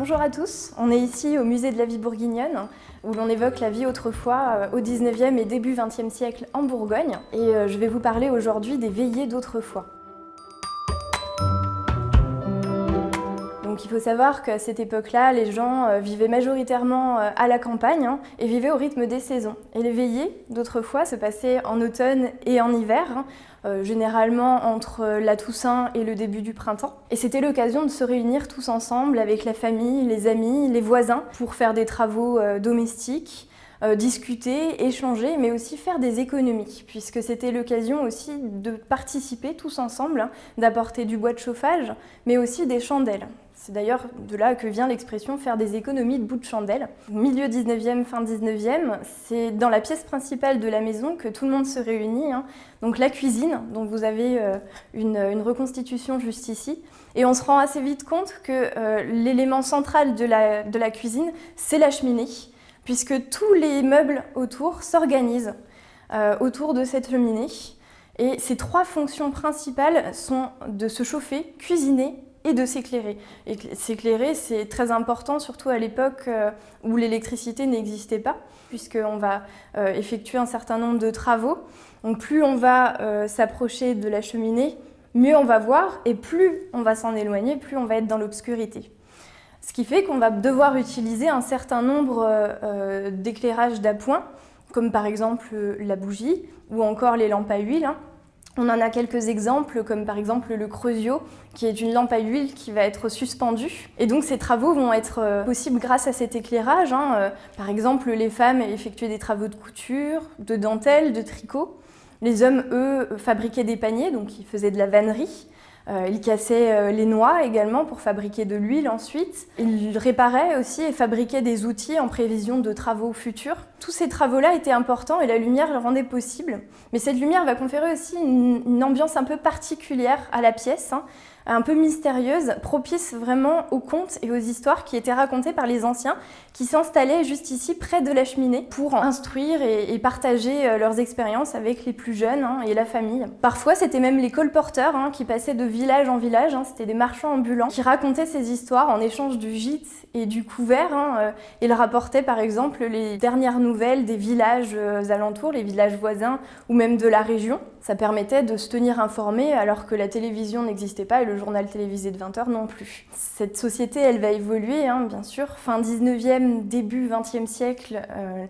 Bonjour à tous, on est ici au musée de la vie bourguignonne où l'on évoque la vie autrefois au 19e et début 20e siècle en Bourgogne et je vais vous parler aujourd'hui des veillées d'autrefois. Donc il faut savoir qu'à cette époque-là, les gens vivaient majoritairement à la campagne et vivaient au rythme des saisons. Et les veillées d'autrefois se passaient en automne et en hiver, généralement entre la Toussaint et le début du printemps. Et c'était l'occasion de se réunir tous ensemble avec la famille, les amis, les voisins pour faire des travaux domestiques, discuter, échanger, mais aussi faire des économies, puisque c'était l'occasion aussi de participer tous ensemble, d'apporter du bois de chauffage, mais aussi des chandelles. C'est d'ailleurs de là que vient l'expression « faire des économies de bout de chandelle ». Milieu 19e, fin 19e, c'est dans la pièce principale de la maison que tout le monde se réunit, donc la cuisine, dont vous avez une reconstitution juste ici. Et on se rend assez vite compte que l'élément central de la cuisine, c'est la cheminée, puisque tous les meubles autour s'organisent autour de cette cheminée. Et ces trois fonctions principales sont de se chauffer, cuisiner et de s'éclairer. Et s'éclairer, c'est très important, surtout à l'époque où l'électricité n'existait pas, puisqu'on va effectuer un certain nombre de travaux. Donc plus on va s'approcher de la cheminée, mieux on va voir, et plus on va s'en éloigner, plus on va être dans l'obscurité. Ce qui fait qu'on va devoir utiliser un certain nombre d'éclairages d'appoint, comme par exemple la bougie ou encore les lampes à huile. On en a quelques exemples, comme par exemple le Creusio, qui est une lampe à huile qui va être suspendue. Et donc ces travaux vont être possibles grâce à cet éclairage. Par exemple, les femmes effectuaient des travaux de couture, de dentelle, de tricot. Les hommes, eux, fabriquaient des paniers, donc ils faisaient de la vannerie. Ils cassaient les noix également pour fabriquer de l'huile ensuite. Ils réparaient aussi et fabriquaient des outils en prévision de travaux futurs. Tous ces travaux-là étaient importants et la lumière le rendait possible. Mais cette lumière va conférer aussi une ambiance un peu particulière à la pièce, un peu mystérieuse, propice vraiment aux contes et aux histoires qui étaient racontées par les anciens, qui s'installaient juste ici près de la cheminée pour instruire et partager leurs expériences avec les plus jeunes et la famille. Parfois c'était même les colporteurs qui passaient de village en village, c'était des marchands ambulants qui racontaient ces histoires en échange du gîte et du couvert. Ils rapportaient par exemple les dernières nouvelles des villages alentours, les villages voisins ou même de la région. Ça permettait de se tenir informé alors que la télévision n'existait pas et le journal télévisé de 20h non plus. Cette société, elle va évoluer, bien sûr. Fin 19e, début 20e siècle,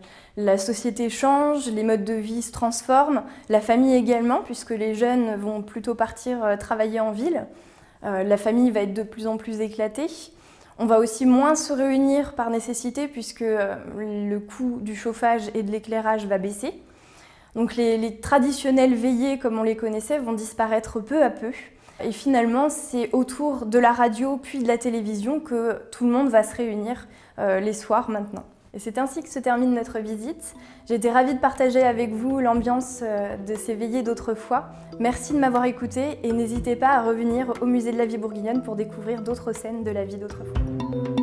la société change, les modes de vie se transforment, la famille également, puisque les jeunes vont plutôt partir travailler en ville. La famille va être de plus en plus éclatée. On va aussi moins se réunir par nécessité puisque le coût du chauffage et de l'éclairage va baisser. Donc les traditionnelles veillées comme on les connaissait vont disparaître peu à peu. Et finalement, c'est autour de la radio puis de la télévision que tout le monde va se réunir les soirs maintenant. Et c'est ainsi que se termine notre visite. J'ai été ravie de partager avec vous l'ambiance de ces veillées d'autrefois. Merci de m'avoir écouté et n'hésitez pas à revenir au musée de la vie bourguignonne pour découvrir d'autres scènes de la vie d'autrefois.